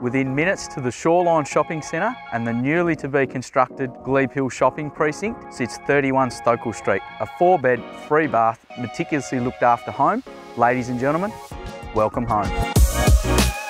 Within minutes to the Shoreline Shopping Centre and the newly to be constructed Glebe Hill Shopping Precinct sits 31 Stokell Street, a 4-bed, 3-bath, meticulously looked after home. Ladies and gentlemen, welcome home.